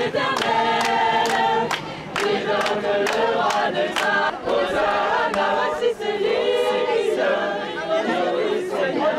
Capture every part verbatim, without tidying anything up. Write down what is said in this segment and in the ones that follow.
l'Éternel, qui donne le roi de ça. Hosanna, voici celui qui donne le du Seigneur.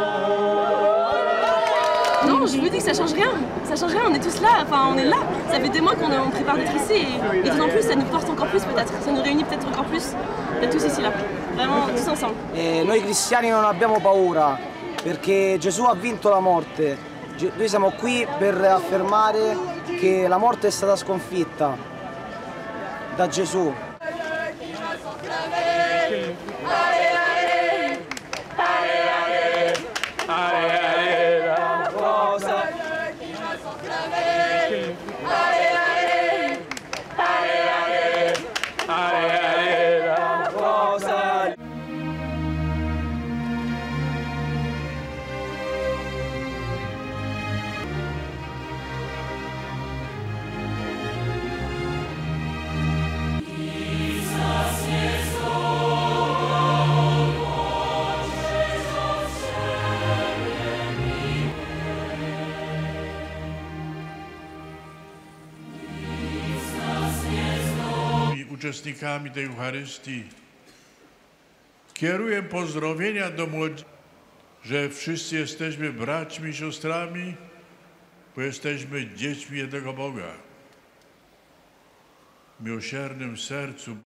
Non, je vous dis que ça change rien. Ça change rien, on est tous là, enfin on est là. Ça fait des mois qu'on on prépare d'être ici et, et d'autant plus ça nous porte encore plus peut-être. Ça nous réunit peut-être encore plus d'être tous ici là. Vraiment tous ensemble. E noi cristiani non abbiamo paura perché Gesù ha vinto la morte. Noi siamo qui per affermare che la morte è stata sconfitta da Gesù. Uczestnikami tej Eucharystii kieruję pozdrowienia do młodzieży, że wszyscy jesteśmy braćmi i siostrami, bo jesteśmy dziećmi jednego Boga. W miłosiernym sercu